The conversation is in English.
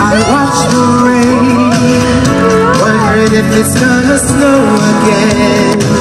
I watch the rain, wondering if it's gonna snow again.